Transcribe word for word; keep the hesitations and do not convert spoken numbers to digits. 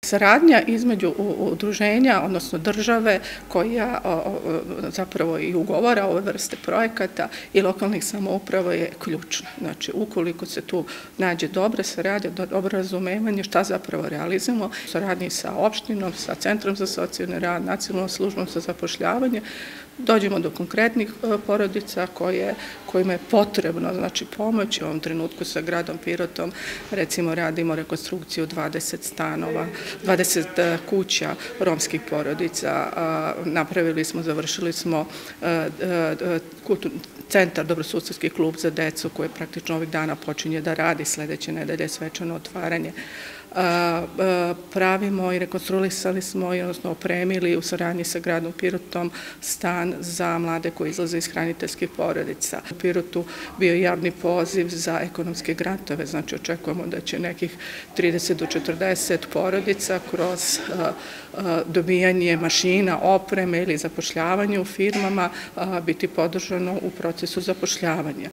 Saradnja između udruženja, odnosno države koja zapravo i ugovara ove vrste projekata i lokalnih samouprava je ključna. Znači, ukoliko se tu nađe dobra saradnja, dobro razumevanje šta zapravo realizujemo, saradnji sa opštinom, sa Centrom za socijalni rad, Nacionalnom službom za zapošljavanje, dođemo do konkretnih porodica kojima je potrebno, znači, pomoć. U ovom trenutku sa gradom Pirotom, recimo, radimo rekonstrukciju dvadeset stanova, dvadeset kuća romskih porodica, napravili smo, završili smo centar, dobrosusedski klub za decu koji praktično ovih dana počinje da radi, sledeće nedelje svečano otvaranje. Pravimo i rekonstruisali smo i odnosno opremili u saradnji sa gradom Pirotom stan za mlade koji izlaze iz hraniteljskih porodica. U Pirotu bio je javni poziv za ekonomske grantove, znači očekujemo da će nekih trideset do četrdeset porodica kroz dobijanje mašina, opreme ili zapošljavanje u firmama biti podržano u procesu zapošljavanja.